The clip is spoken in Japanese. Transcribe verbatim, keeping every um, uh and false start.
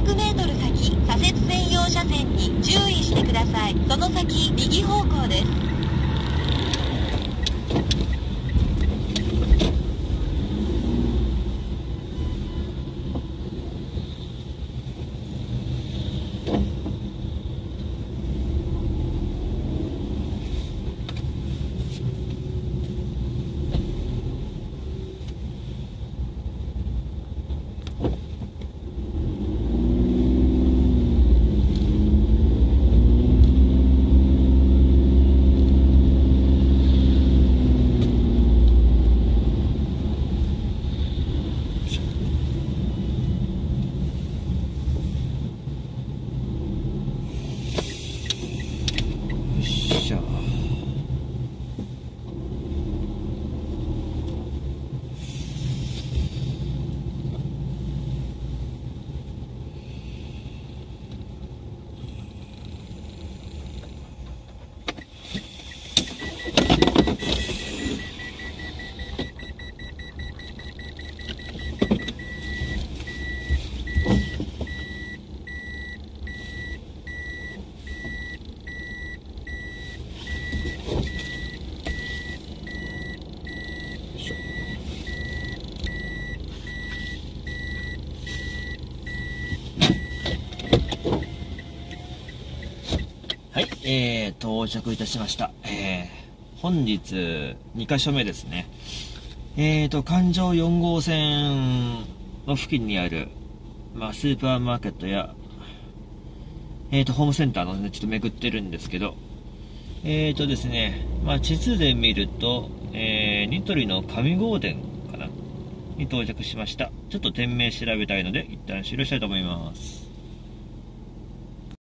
ひゃくメートル先、左折専用車線に注意してください。その先、右方向です。 はい、えー、到着いたしました。えー、本日にかしょめですね。えーと、環状よん号線の付近にある、まあ、スーパーマーケットや、えーと、ホームセンターのね、ちょっと巡ってるんですけど、えーとですね、まあ、地図で見ると、えー、ニトリの上郷店かなに到着しました。ちょっと店名調べたいので、一旦終了したいと思います。